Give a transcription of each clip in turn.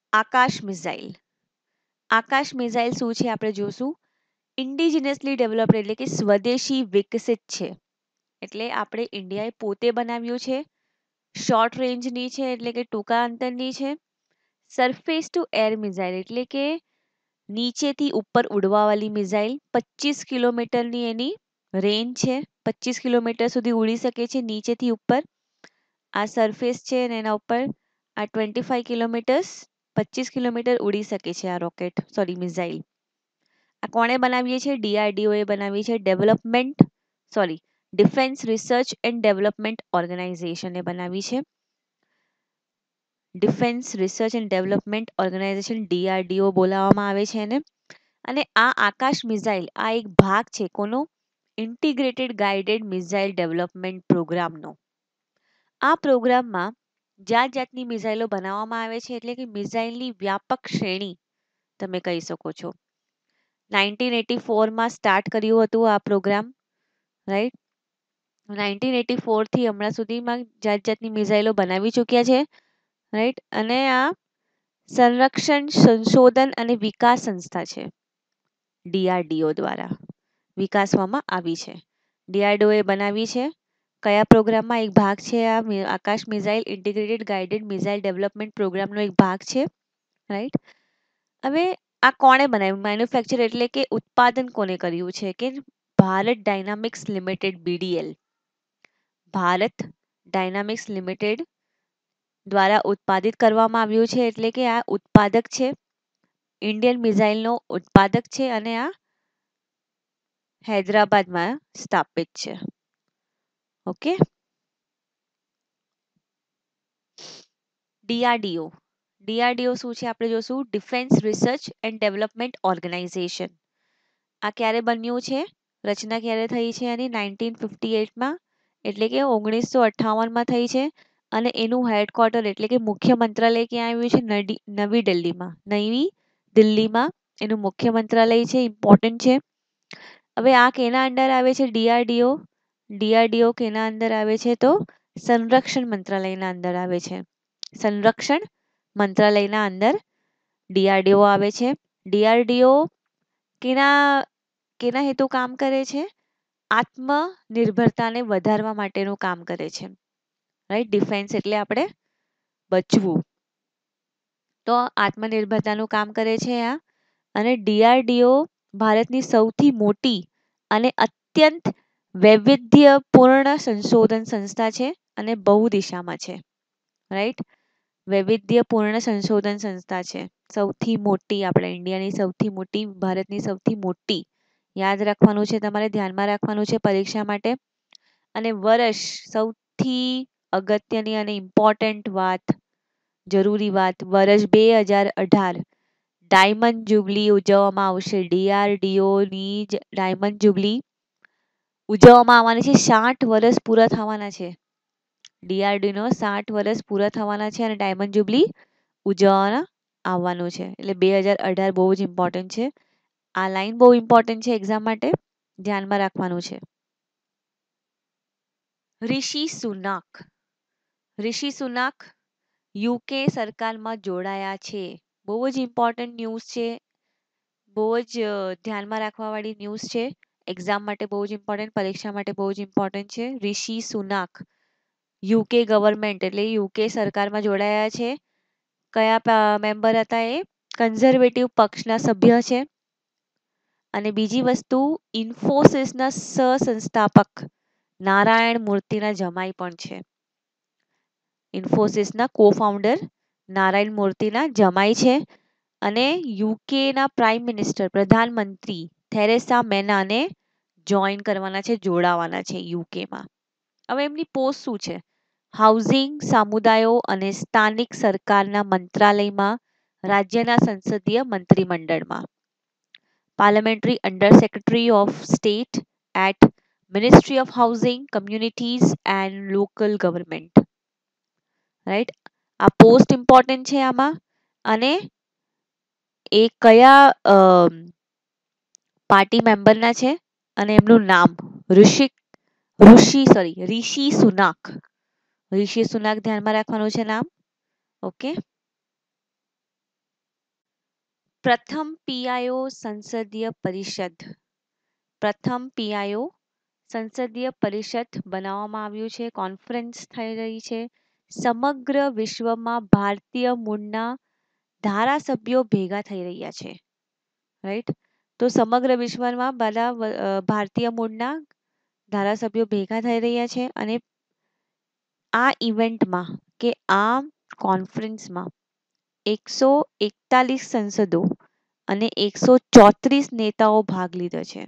આકાશ missile. આકાશ missile શું છે આપણે જોશું. ઇન્ડિજિનસલી ડેવલપ્ડ એટલે કે સ્વદેશી વિકસિત છે. એટલે આપણે ઇન્ડિયાએ પોતે બનાવ્યું છે. શોર્ટ રેન્જની છે એટલે કે ટૂંકા અંતરની છે. સરફેસ ટુ એર મિસાઇલ એટલે કે નીચેથી ઉપર ઉડવાવાળી મિસાઇલ. 25 કિલોમીટરની એની રેન્જ છે. 25 કિલોમીટર સુધી ઉડી શકે છે નીચેથી ઉપર. આ સરફેસ છે અને એના ઉપર આ 25 કિલોમીટર્સ 25 કિલોમીટર ઉડી શકે છે આ રોકેટ મિસાઇલ. આ કોણે બનાવી છે? ડીઆરડીઓ એ બનાવી છે. ડિફેન્સ રિસર્ચ એન્ડ ડેવલપમેન્ટ ઓર્ગેનાઇઝેશને બનાવી છે. Defence research and development organisation DRDO બોલાવવામાં આવે છે એને. અને આ આકાશ મિસાઇલ આ એક ભાગ છે કોનો? ઇન્ટિગ્રેટેડ ગાઇડેડ મિસાઇલ ડેવલપમેન્ટ પ્રોગ્રામનો. આ પ્રોગ્રામમાં જાત જાતની મિસાઇલો બનાવવામાં આવે છે એટલે કે મિસાઇલની વ્યાપક શ્રેણી તમે કહી શકો છો. 1984માં સ્ટાર્ટ કર્યું હતું આ પ્રોગ્રામ, રાઈટ. 1984 થી હમણાં સુધીમાં જાત જાતની મિસાઇલો બનાવી ચૂક્યા છે, રાઈટ. અને આ સંરક્ષણ સંશોધન અને વિકાસ સંસ્થા છે. ડીઆરડીઓ દ્વારા વિકાસવામાં આવી છે. ડીઆરડીઓ એ બનાવી છે. કયા પ્રોગ્રામમાં એક ભાગ છે આ Akash missile integrated guided missile development પ્રોગ્રામનો એક ભાગ છે, રાઈટ. હવે આ કોણે બનાવ્યું? મેન્યુફેક્ચર એટલે કે ઉત્પાદન કોને કર્યું છે કે Bharat dynamics limited BDL. Bharat dynamics limited દ્વારા ઉત્પાદિત કરવામાં આવ્યું છે એટલે કે આ ઉત્પાદક છે. ઇન્ડિયન મિસાઇલનો ઉત્પાદક છે અને આ હૈદરાબાદમાં સ્થાપિત છે. ઓકે. ડીઆરડીઓ. ડીઆરડીઓ શું છે આપણે જોશું. Defence research and development organisation. આ ક્યારે બન્યું છે? રચના ક્યારે થઈ છે એની? 1958માં એટલે કે 1958માં થઈ છે. અને એનું હેડક્વાર્ટર એટલે કે મુખ્ય મંત્રાલય ક્યાં આવ્યું છે? નવી દિલ્હીમાં. નવી દિલ્હીમાં એનું મુખ્ય મંત્રાલય છે. ઇમ્પોર્ટન્ટ છે. હવે આ કેના અંડર આવે છે? ડીઆરડીઓ. ડીઆરડીઓ કેના અંદર આવે છે? તો સંરક્ષણ મંત્રાલયના અંદર આવે છે. સંરક્ષણ મંત્રાલયના અંદર ડીઆરડીઓ આવે છે. ડીઆરડીઓ કેના કેના હેતુ કામ કરે છે? આત્મનિર્ભરતાને વધારવા માટેનું કામ કરે છે, રાઈટ. ડિફેન્સ એટલે આપણે બચવું, તો આત્મનિર્ભરતાનું કામ કરે છે આ. અને ડીઆરડીઓ ભારતની સૌથી મોટી અને અત્યંત વૈવિધ્યપૂર્ણ સંશોધન સંસ્થા છે અને બહુદિશામાં છે, રાઈટ. વૈવિધ્યપૂર્ણ સંશોધન સંસ્થા છે. સૌથી મોટી આપણા ઇન્ડિયાની સૌથી મોટી, ભારતની સૌથી મોટી. યાદ રાખવાનું છે તમારે, ધ્યાનમાં રાખવાનું છે પરીક્ષા માટે. અને વર્ષ સૌથી અગત્યની અને ઇમ્પોર્ટન્ટ વાત, જરૂરી વાત, વર્ષ 2018 ડાયમંડ જુબલી ઉજવવામાં આવશે. ડીઆરડીઓની ડાયમંડ જુબલી ઉજવવામાં આવવાની છે. 60 વર્ષ પૂરા થવાના છે. ડીઆરડીનો 60 વર્ષ પૂરા થવાના છે અને ડાયમંડ જુબલી ઉજવવાના આવવાનું છે. એટલે 2018 બહુ જ ઇમ્પોર્ટન્ટ છે. આ લાઈન બહુ ઇમ્પોર્ટન્ટ છે એક્ઝામ માટે, ધ્યાનમાં રાખવાનું છે. રિશી સુનાક. રિશી સુનાક યુકે સરકારમાં જોડાયા છે. બહુ જ ઇમ્પોર્ટન્ટ ન્યૂઝ છે. બહુ જ ધ્યાનમાં રાખવા વાળી ન્યૂઝ છે. એક્ઝામ માટે બહુ જ ઇમ્પોર્ટન્ટ, પરીક્ષા માટે બહુ જ ઇમ્પોર્ટન્ટ છે. રિશી સુનાક યુકે ગવર્મેન્ટ એટલે યુકે સરકારમાં જોડાયા છે. કયા મેમ્બર હતા એ? કન્ઝર્વેટિવ પક્ષના સભ્ય છે. અને બીજી વસ્તુ, ઇન્ફોસિસના સહસંસ્થાપક નારાયણ મૂર્તિના જમાઈ પણ છે. ઇન્ફોસિસના કો-ફાઉન્ડર નારાયણ મૂર્તિના જમાઈ છે. અને યુકેના પ્રાઇમ મિનિસ્ટર પ્રધાનમંત્રી થેરેસા મેનાને જોઈન કરવાના છે, જોડાવાના છે યુકેમાં. હવે એમની પોસ્ટ શું છે? હાઉસિંગ, સમુદાયો અને સ્થાનિક સરકારના મંત્રાલયમાં, રાજ્યના સંસદીય મંત્રીમંડળમાં. Parliamentary under secretary of state at ministry of housing, communities and local government, right. આ પોસ્ટ ઇમ્પોર્ટન્ટ છે આમાં. અને એ કયા પાર્ટી મેમ્બરના છે અને એમનું નામ રિશી સુનાક. રિશી સુનાક ધ્યાનમાં રાખવાનું છે નામ. ઓકે. પ્રથમ પીઆઈઓ સંસદીય પરિષદ સંસદીય પરિષદ બનાવવામાં આવ્યું છે, કોન્ફરન્સ થઈ રહી છે. સમગ્ર વિશ્વમાં ભારતીય મૂળના ધારાસભ્યો ભેગા થઈ રહ્યા છે, રાઈટ. તો સમગ્ર વિશ્વમાં બધા ભારતીય મૂળના ધારાસભ્યો ભેગા થઈ રહ્યા છે અને આ ઇવેન્ટમાં કે આ કોન્ફરન્સમાં 141 સંસદો અને 134 નેતાઓ ભાગ લીધો છે.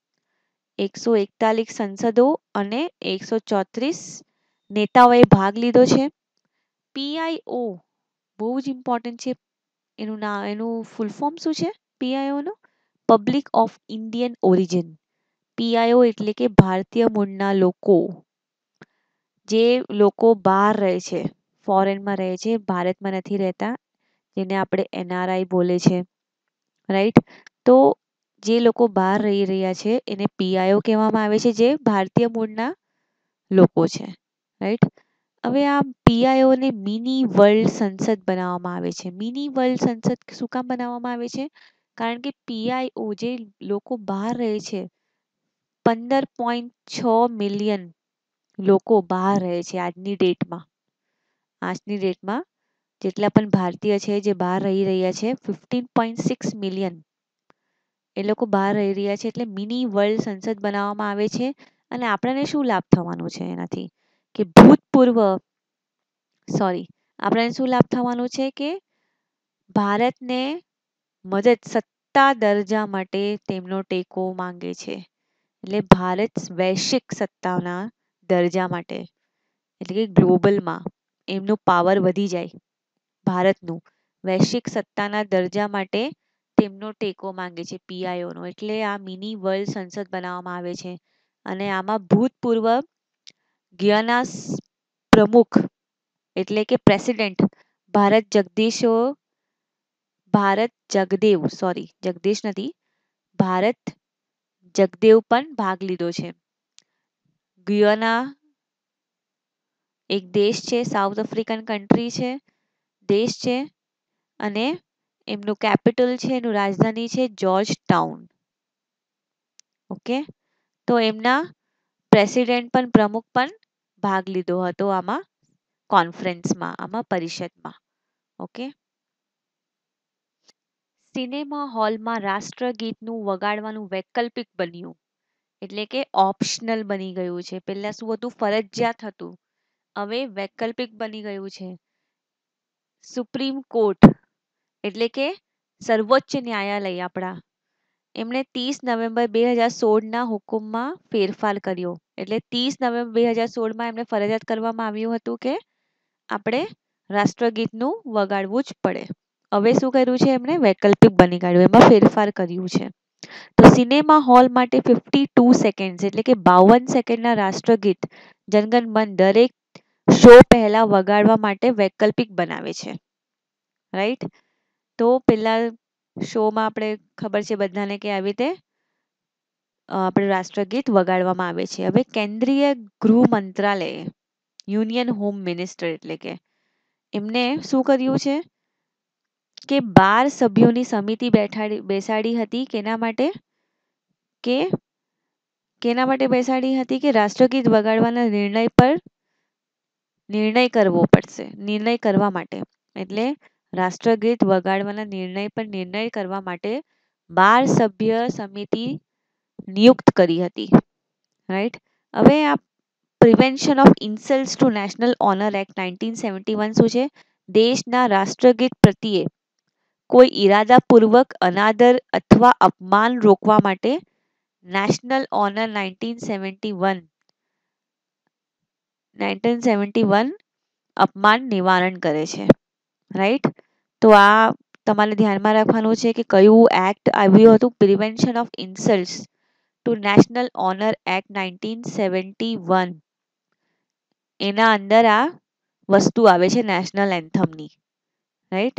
141 સંસદો અને 134 નેતાઓએ ભાગ લીધો છે. પીઆઈઓ બહુ જ ઇમ્પોર્ટન્ટ છે. એનું ફૂલ ફોર્મ શું છે? પીઆઈઓ નો public of Indian origin. PIO એટલે કે ભારતીય મૂળના લોકો, જે લોકો બહાર રહે છે, ફોરેનમાં રહે છે, ભારતમાં નથી રહેતા, જેને આપણે એનઆરઆઈ બોલે છે, રાઈટ. તો જે લોકો બહાર રહી રહ્યા છે એને પીઆઈઓ કહેવામાં આવે છે, જે ભારતીય મૂળના લોકો છે, રાઈટ. હવે આ પીઆઈઓને મિની વર્લ્ડ સંસદ બનાવવામાં આવે છે. મિની વર્લ્ડ સંસદ શું કામ બનાવવામાં આવે છે? કારણ કે પીઆઈઓ જે લોકો બહાર રહે છે, 15.6 મિલિયન લોકો બહાર રહે છે આજની ડેટમાં જેટલા પણ ભારતીય છે જે બહાર રહી રહ્યા છે, 15.6 મિલિયન એ લોકો બહાર રહી રહ્યા છે. એટલે મિની વર્લ્ડ સંસદ બનાવવામાં આવે છે. અને આપણને શું લાભ થવાનો છે એનાથી? કે આપણને શું લાભ થવાનો છે કે ભારતને મદદ સત્તા દરજ્જા માટે તેમનો ટેકો માંગે છે. એટલે ભારત વૈશ્વિક સત્તાના દરજ્જા માટે, એટલે કે ગ્લોબલમાં એમનું પાવર વધી જાય, ભારતનું વૈશ્વિક સત્તાના દરજ્જા માટે તેમનો ટેકો માંગે છે પીઆઈઓનો. એટલે આ મિની વર્લ્ડ સંસદ બનાવવામાં આવે છે. અને આમાં ભૂતપૂર્વ ગિયાના પ્રમુખ એટલે કે પ્રેસિડેન્ટ ભારત જગદેવ પણ ભાગ લીધો છે. ગુયાના એક દેશ છે, સાઉથ આફ્રિકન દેશ છે, અને એમનું કેપિટલ છે, એનું રાજધાની છે જોર્જ ટાઉન. ઓકે, તો એમના પ્રેસિડેન્ટ પણ પ્રમુખ પણ ભાગ લીધો હતો આમાં આમાં પરિષદમાં. ઓકે. સિનેમા હોલમાં રાષ્ટ્રગીતનું વગાડવાનું વૈકલ્પિક બન્યું, એટલે કે ઓપ્શનલ બની ગયું છે. પહેલા શું હતું? ફરજિયાત હતું, હવે વૈકલ્પિક બની ગયું છે. સુપ્રીમ કોર્ટ એટલે કે સર્વોચ્ચ ન્યાયાલય આપણા, એમણે 30 નવેમ્બર 2016ના હુકુમમાં ફેરફાર કર્યો. એટલે 30 નવેમ્બર 2016માં એમને ફરજિયાત કરવામાં આવ્યું હતું કે આપણે રાષ્ટ્રગીતનું વગાડવું જ પડે. હવે શું કર્યું છે એમણે? વૈકલ્પિક બની કાઢ્યું, એમાં ફેરફાર કર્યું છે. તો સિનેમા હોલ માટે 52 સેકન્ડ એટલે કે 52 સેકન્ડના રાષ્ટ્રગીત જનગણ મન દરેક શો પહેલા વગાડવા માટે વૈકલ્પિક બનાવે છે, રાઈટ. તો પેલા શોમાં આપણે ખબર છે બધાને કે આવી રીતે આપણે રાષ્ટ્રગીત વગાડવામાં આવે છે. હવે કેન્દ્રીય ગૃહ મંત્રાલય, યુનિયન હોમ મિનિસ્ટર એટલે કે એમને શું કર્યું છે કે 12 સભ્યોની સમિતિ બેસાડી હતી. કે કેના માટે બેસાડી હતી? કે રાષ્ટ્રગીત વગાડવાના નિર્ણય કરવા માટે. એટલે રાષ્ટ્રગીત વગાડવાના નિર્ણય કરવા માટે 12 સભ્ય સમિતિ નિયુક્ત કરી હતી, રાઈટ. હવે આ prevention of insults to national honour act 1971 શું છે? દેશના રાષ્ટ્રગીત પ્રત્યે કોઈ ઈરાદાપૂર્વક અનાદર અથવા અપમાન રોકવા માટે નેશનલ ઓનર 1971 અપમાન નિવારણ કરે છે, રાઈટ. તો આ તમારે ધ્યાનમાં રાખવાનું છે કે કયું એક્ટ આવ્યું હતું? Prevention of insults to national honour act 1971. એના અંદર આ વસ્તુ આવે છે નેશનલ એન્થમની, રાઈટ.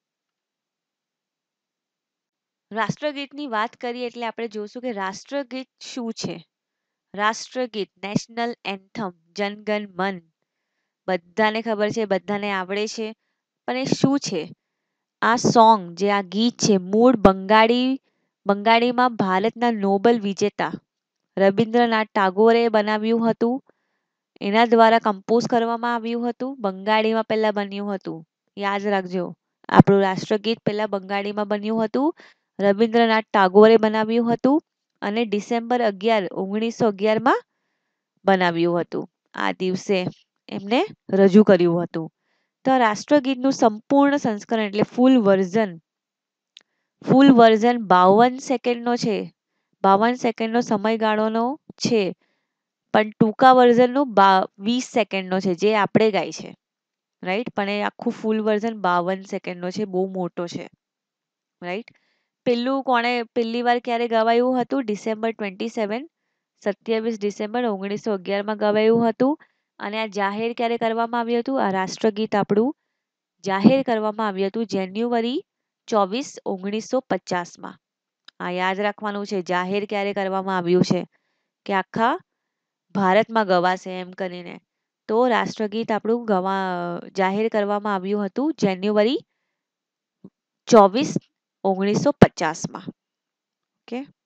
રાષ્ટ્રગીતની વાત કરીએ એટલે આપણે જોશું કે રાષ્ટ્રગીત શું છે. રાષ્ટ્રગીત નેશનલ એન્થમ જનગણ મન બધાને ખબર છે, બધાને આવડે છે, પણ એ શું છે? આ સોંગ જે આ ગીત છે મૂળ બંગાળીમાં ભારતના નોબેલ વિજેતા રબિન્દ્રનાથ ટાગોરે બનાવ્યું હતું. એના દ્વારા કમ્પોઝ કરવામાં આવ્યું હતું. બંગાળીમાં પહેલા બન્યું હતું. યાદ રાખજો, આપણું રાષ્ટ્રગીત પહેલા બંગાળીમાં બન્યું હતું. રબિન્દ્રનાથ ટાગોરે બનાવ્યું હતું અને ડિસેમ્બર 11, 1911માં બનાવ્યું હતું. આ દિવસે એમને રજૂ કર્યું હતું. તો રાષ્ટ્રગીતનું સંપૂર્ણ સંસ્કરણ એટલે ફૂલ વર્ઝન 52 સેકન્ડનો છે. 52 સેકન્ડનો સમયગાળોનો છે, પણ ટૂંકા વર્ઝનનું 20 સેકન્ડનો છે, જે આપણે ગાય છે. રાઈટ, પણ એ આખું ફૂલ વર્ઝન 52 સેકન્ડનો છે, બહુ મોટો છે. રાઈટ, પહેલી વાર ક્યારે ગવાયું હતું? ડિસેમ્બર 27, 27 ડિસેમ્બર 1911માં ગવાયું હતું. અને આ જાહેર ક્યારે કરવામાં આવ્યું હતું? આ રાષ્ટ્રગીત આપણું જાહેર કરવામાં આવ્યું હતું જાન્યુઆરી 24, 1950માં. આ યાદ રાખવાનું છે, જાહેર ક્યારે કરવામાં આવ્યું છે, કે આખા ભારતમાં ગવાશે એમ કરીને. તો રાષ્ટ્રગીત આપણું જાહેર કરવામાં આવ્યું હતું જાન્યુઆરી 24, 1950માં. ઓકે.